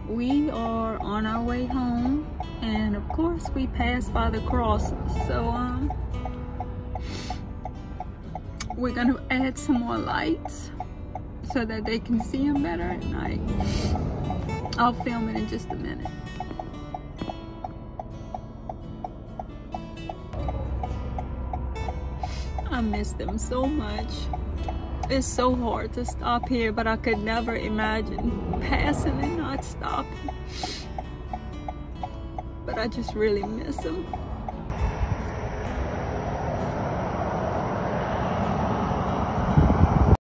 we are on our way home, and of course we passed by the crosses, so we're gonna add some more lights so that they can see them better at night. I'll film it in just a minute. I miss them so much. It's so hard to stop here, but I could never imagine passing and not stopping. But I just really miss them.